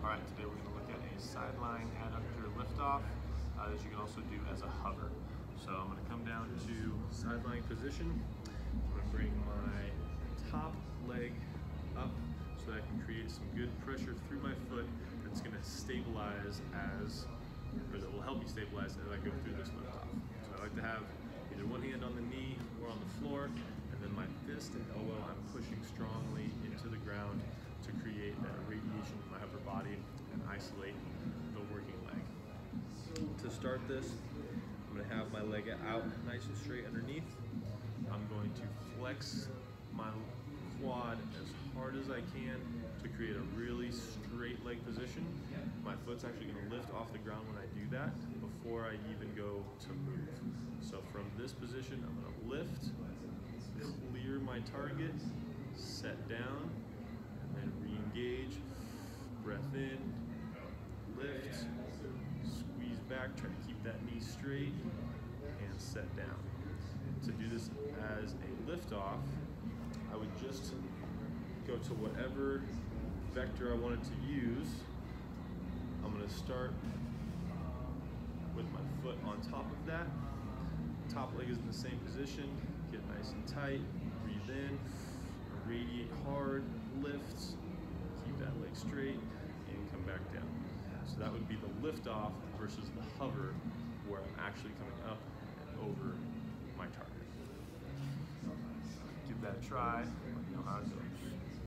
Alright, today we're going to look at a sideline adductor liftoff that you can also do as a hover. So I'm going to come down to sideline position. I'm going to bring my top leg up so that I can create some good pressure through my foot that's going to stabilize or that will help me stabilize as I go through this liftoff. So I like to have either one hand on the knee or on the floor, and then my fist and elbow I'm pushing strongly into the ground to create that radiation in my upper body and isolate the working leg. To start this, I'm going to have my leg out nice and straight underneath. I'm going to flex my quad as hard as I can to create a really straight leg position. My foot's actually going to lift off the ground when I do that before I even go to move. So from this position, I'm going to lift, clear my target, set down, and then re-engage, breath in, lift, squeeze back, try to keep that knee straight, and set down. To do this as a lift-off, I would just go to whatever vector I wanted to use. I'm going to start with my foot on top of that. Top leg is in the same position. Get nice and tight. Breathe in. Radiate hard. Lift. Keep that leg straight and come back down. So that would be the lift off versus the hover, where I'm actually coming up and over my target. Give that a try. Let me know how it goes.